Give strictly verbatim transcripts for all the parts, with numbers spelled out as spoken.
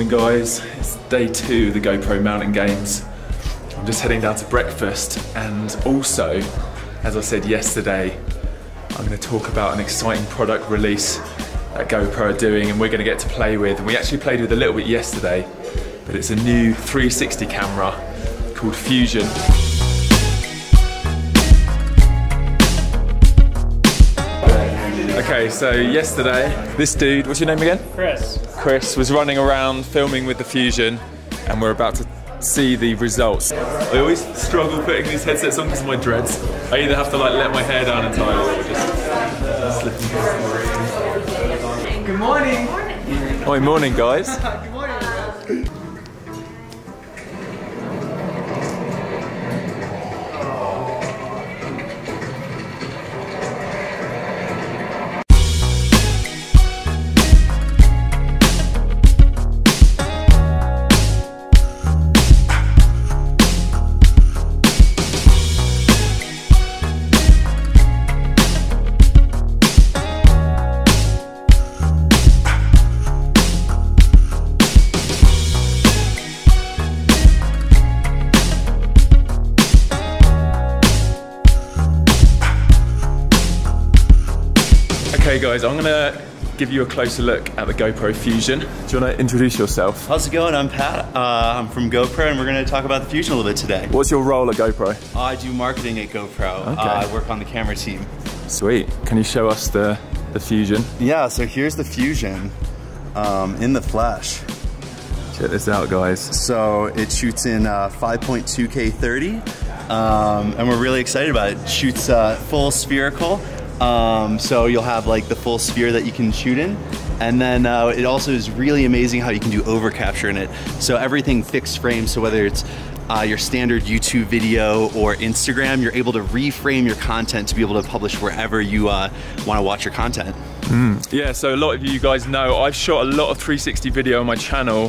Morning guys, it's day two of the GoPro Mountain Games. I'm just heading down to breakfast, and also, as I said yesterday, I'm going to talk about an exciting product release that GoPro are doing and we're going to get to play with. And we actually played with a little bit yesterday, but it's a new three sixty camera called Fusion. Okay, so yesterday, this dude, what's your name again? Chris. Chris was running around filming with the Fusion, and we're about to see the results. I always struggle putting these headsets on because of my dreads. I either have to like let my hair down and tie it or just slip into. Good morning. Hi, morning guys. Good morning. Okay guys, I'm gonna give you a closer look at the GoPro Fusion. Do you wanna introduce yourself? How's it going? I'm Pat. Uh, I'm from GoPro and we're gonna talk about the Fusion a little bit today. What's your role at GoPro? I do marketing at GoPro. Okay. Uh, I work on the camera team. Sweet. Can you show us the, the Fusion? Yeah, so here's the Fusion um, in the flesh. Check this out guys. So it shoots in uh, five point two K thirty um, and we're really excited about it. It shoots uh, full spherical. Um, so you'll have like the full sphere that you can shoot in, and then uh, it also is really amazing how you can do over capture in it. So everything fixed frame, so whether it's uh, your standard YouTube video or Instagram, you're able to reframe your content to be able to publish wherever you uh, want to watch your content. Mm. Yeah, so a lot of you guys know I've shot a lot of three sixty video on my channel,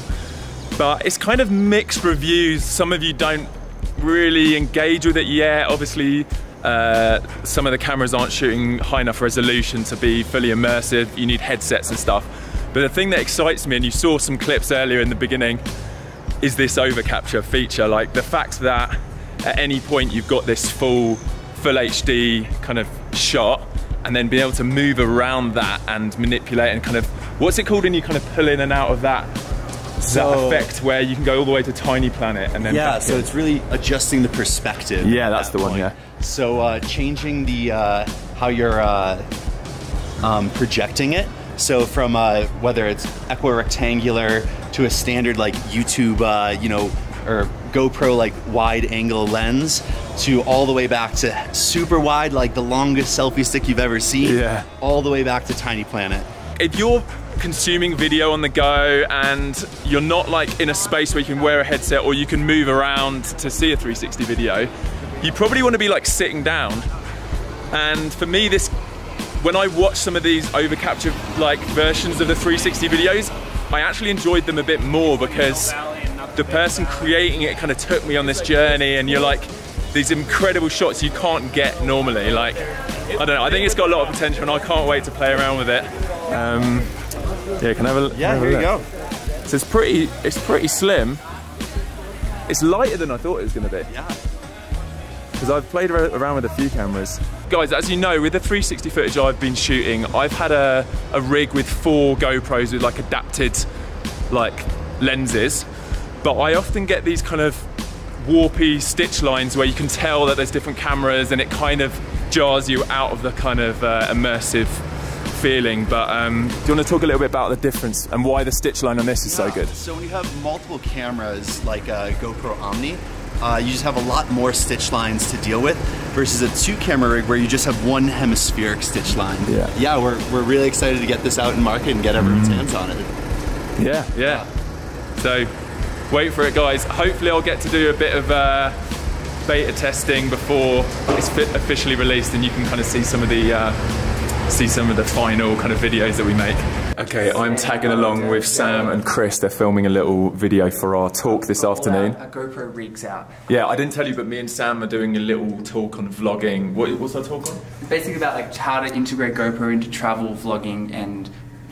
but it's kind of mixed reviews. Some of you don't really engage with it yet. Obviously, Uh, some of the cameras aren't shooting high enough resolution to be fully immersive. You need headsets and stuff. But the thing that excites me, and you saw some clips earlier in the beginning, is this over capture feature. Like the fact that at any point you've got this full, full H D kind of shot, and then being able to move around that and manipulate and kind of, what's it called when you kind of pull in and out of that? So, that effect where you can go all the way to Tiny Planet and then yeah, back so in. it's really adjusting the perspective. Yeah, that's that the one. point. Yeah. So uh, changing the uh, how you're uh, um, projecting it. So from uh, whether it's equirectangular to a standard like YouTube, uh, you know, or GoPro like wide angle lens, to all the way back to super wide, like the longest selfie stick you've ever seen. Yeah. All the way back to Tiny Planet. If you're consuming video on the go and you're not like in a space where you can wear a headset or you can move around to see a three sixty video, you probably want to be like sitting down. And for me, this, when I watch some of these over capture like versions of the three sixty videos, I actually enjoyed them a bit more because the person creating it kind of took me on this journey, and you're like, these incredible shots you can't get normally. Like, I don't know, I think it's got a lot of potential and I can't wait to play around with it. Um, yeah, can I have a Yeah, have a here you look? go. So it's pretty, it's pretty slim. It's lighter than I thought it was going to be. Yeah. Because I've played around with a few cameras. Guys, as you know, with the three sixty footage I've been shooting, I've had a, a rig with four GoPros with like adapted like lenses, but I often get these kind of warpy stitch lines where you can tell that there's different cameras and it kind of jars you out of the kind of uh, immersive feeling. But um, do you want to talk a little bit about the difference and why the stitch line on this is Yeah. so good? So when you have multiple cameras like a GoPro Omni, uh, you just have a lot more stitch lines to deal with versus a two camera rig where you just have one hemispheric stitch line. Yeah. Yeah, we're, we're really excited to get this out in market and get everyone's Mm. hands on it. Yeah, yeah. So wait for it guys. Hopefully I'll get to do a bit of uh, beta testing before it's officially released and you can kind of see some of the uh, see some of the final kind of videos that we make. Okay, I'm tagging along with Sam and Chris. They're filming a little video for our talk this afternoon. Our GoPro rigs out. Yeah, I didn't tell you, but me and Sam are doing a little talk on vlogging. What, what's our talk on? Basically about like how to integrate GoPro into travel vlogging and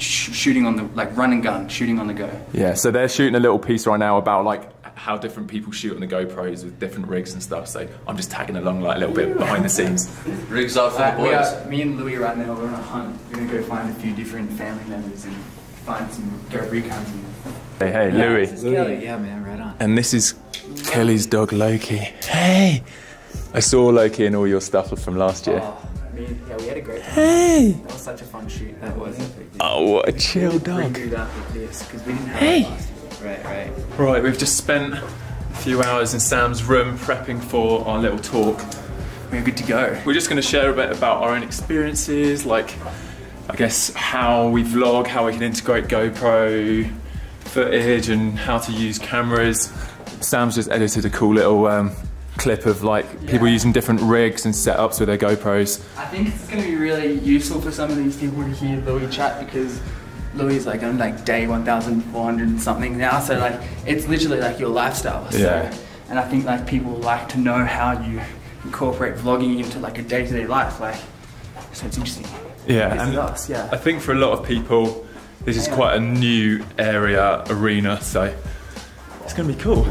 sh shooting on the, like run and gun, shooting on the go. Yeah, so they're shooting a little piece right now about like how different people shoot on the GoPros with different rigs and stuff. So I'm just tagging along like a little bit behind the scenes. Rigs up for Uh, the we boys. are, me and Louis right now, we're on a hunt. We're gonna go find a few different family members and find some GoPro cams. Hey, hey, Louis. This is Kelly. Yeah, man, right on. And this is Kelly's dog Loki. Hey! I saw Loki and all your stuff from last year. Oh, me, yeah, we had a great time. Hey! That was such a fun shoot. That was. Oh, what a chill dog. Redo that with this because we didn't have Hey. it last year. Right, right. Right, we've just spent a few hours in Sam's room prepping for our little talk. We're good to go. We're just going to share a bit about our own experiences, like I guess how we vlog, how we can integrate GoPro footage and how to use cameras. Sam's just edited a cool little um, clip of like people Yeah. using different rigs and setups with their GoPros. I think it's going to be really useful for some of these people to hear Louis chat because Louis is like on like day one thousand four hundred and something now, so like it's literally like your lifestyle. So, Yeah. and I think like people like to know how you incorporate vlogging into like a day-to-day life, like, so it's interesting. Yeah, This and is us, yeah. I think for a lot of people, this is quite a new area, arena, so it's going to be cool.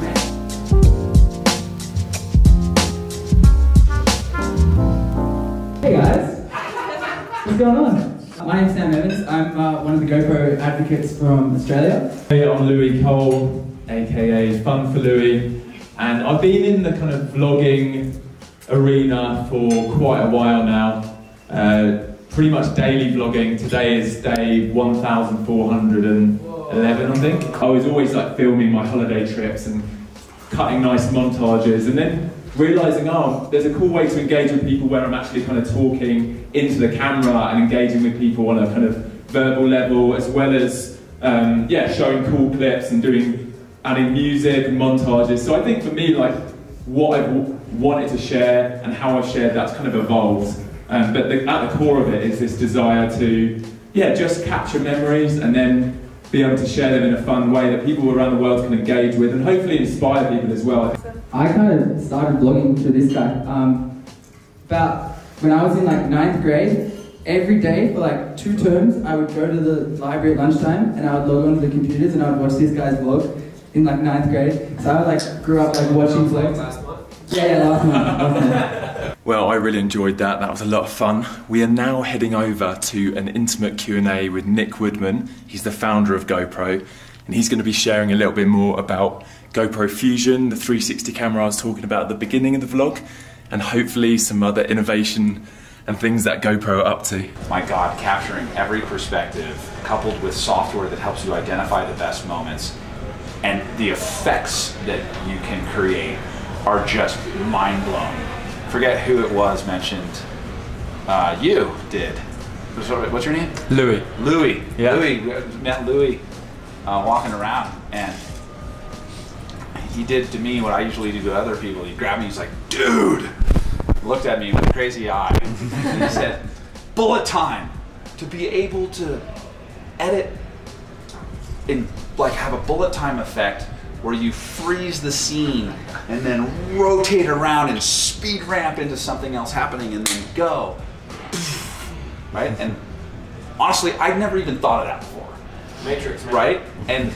Hey guys, what's going on? My name's Sam Evans. I'm uh, one of the GoPro advocates from Australia. Hey, I'm Louis Cole, aka Fun for Louis, and I've been in the kind of vlogging arena for quite a while now. Uh, pretty much daily vlogging. Today is day one thousand four hundred eleven, I think. I was always like filming my holiday trips and cutting nice montages, and then realizing, oh, there's a cool way to engage with people where I'm actually kind of talking into the camera and engaging with people on a kind of verbal level, as well as um, yeah, showing cool clips and doing adding music and montages. So I think for me, like what I've w wanted to share and how I've shared that's kind of evolved. Um, but the, at the core of it is this desire to yeah, just capture memories and then be able to share them in a fun way that people around the world can engage with and hopefully inspire people as well. I kind of started vlogging through this guy. Um, about when I was in like ninth grade, every day for like two terms, I would go to the library at lunchtime and I would log onto the computers and I would watch this guy's vlog in like ninth grade. So I like grew up like watching vlogs. Yeah, yeah, last month. Last month. Well, I really enjoyed that. That was a lot of fun. We are now heading over to an intimate Q and A with Nick Woodman. He's the founder of GoPro, and he's going to be sharing a little bit more about GoPro Fusion, the three sixty camera I was talking about at the beginning of the vlog, and hopefully some other innovation and things that GoPro are up to. My God, capturing every perspective, coupled with software that helps you identify the best moments, and the effects that you can create are just mind-blowing. Forget who it was mentioned. Uh, you did. What's your name? Louis. Louis. Yeah. Louis. We met Louis uh, walking around, and he did to me what I usually do to other people. He grabbed me, he's like, dude! Looked at me with a crazy eye, and he said, bullet time! To be able to edit and like have a bullet time effect where you freeze the scene and then rotate around and speed ramp into something else happening and then go. Right? And honestly, I'd never even thought of that before. Matrix, Right? And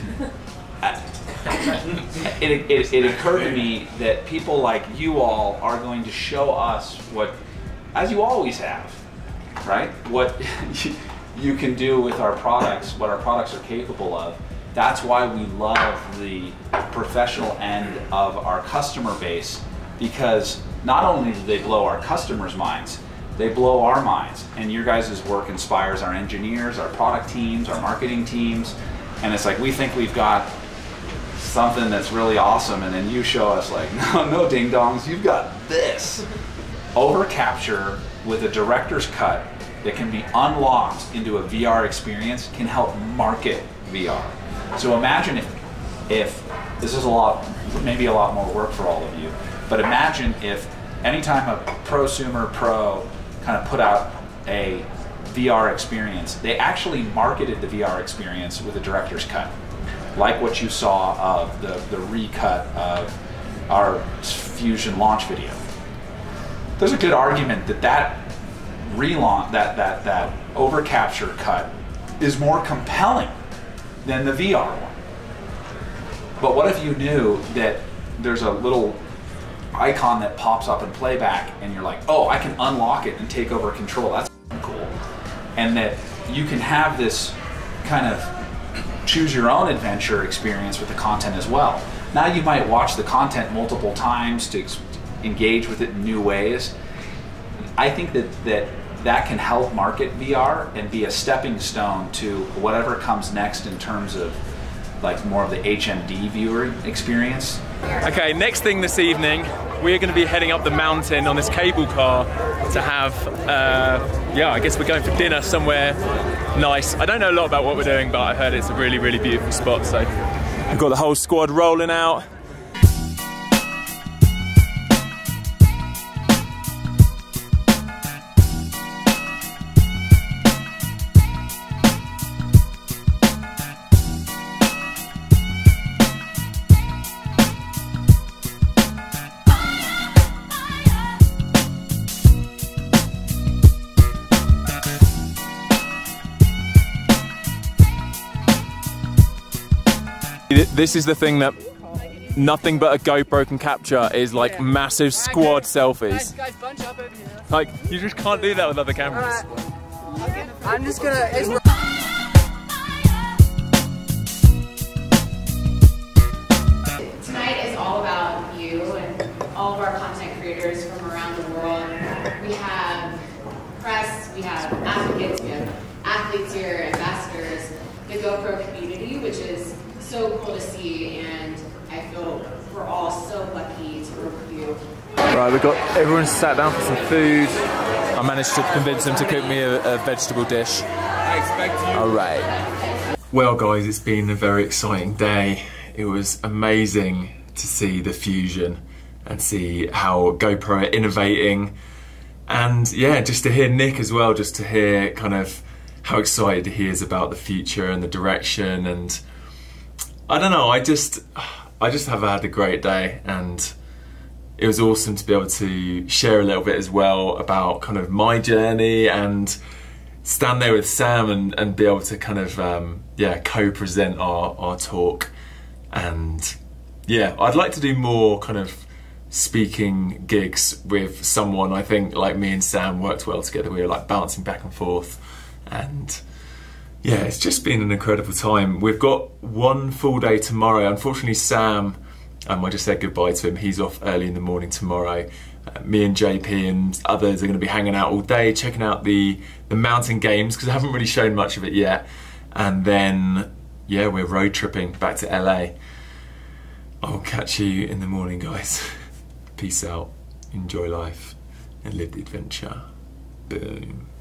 it, it, it occurred to me that people like you all are going to show us what, as you always have, right? What you can do with our products, what our products are capable of. That's why we love the professional end of our customer base, because not only do they blow our customers' minds, they blow our minds. And your guys' work inspires our engineers, our product teams, our marketing teams. And it's like, we think we've got something that's really awesome, and then you show us like, no, no ding dongs, you've got this. Overcapture with a director's cut that can be unlocked into a V R experience can help market V R. So imagine if, if this is a lot, maybe a lot more work for all of you, but imagine if anytime a prosumer pro kind of put out a V R experience, they actually marketed the V R experience with a director's cut, like what you saw of the, the recut of our Fusion launch video. There's a good argument that that relaunch, that, that, that overcapture cut is more compelling than the V R one. But what if you knew that there's a little icon that pops up in playback and you're like, oh, I can unlock it and take over control. That's cool. And that you can have this kind of choose your own adventure experience with the content as well. Now you might watch the content multiple times to engage with it in new ways. I think that that, that can help market V R and be a stepping stone to whatever comes next in terms of like more of the H M D viewer experience. Okay, next thing this evening, we're going to be heading up the mountain on this cable car to have, uh, yeah, I guess we're going for dinner somewhere nice. I don't know a lot about what we're doing, but I heard it's a really, really beautiful spot, so I've got the whole squad rolling out. This is the thing that nothing but a GoPro can capture, is like yeah. massive squad selfies. Guys, guys, bunch up over here. Like, you just can't do that with other cameras. Right. I'm just gonna... It's Tonight is all about you and all of our content creators from around the world. We have press, we have advocates, we have athletes here, ambassadors, the GoPro community, which is so cool to see, and I feel we're all so lucky to work with you. Right, we've got everyone sat down for some food. I managed to convince them to cook me a, a vegetable dish. I expect you. All right. Well, guys, it's been a very exciting day. It was amazing to see the fusion and see how GoPro are innovating, and yeah, just to hear Nick as well, just to hear kind of how excited he is about the future and the direction. And I don't know, I just, I just have had a great day, and it was awesome to be able to share a little bit as well about kind of my journey and stand there with Sam and, and be able to kind of, um, yeah, co-present our, our talk. And yeah, I'd like to do more kind of speaking gigs with someone. I think like me and Sam worked well together. We were like bouncing back and forth, and yeah, it's just been an incredible time. We've got one full day tomorrow. Unfortunately, Sam, um, I just said goodbye to him. He's off early in the morning tomorrow. Uh, me and J P and others are going to be hanging out all day, checking out the, the mountain games, because I haven't really shown much of it yet. And then, yeah, we're road tripping back to L A. I'll catch you in the morning, guys. Peace out, enjoy life, and live the adventure. Boom.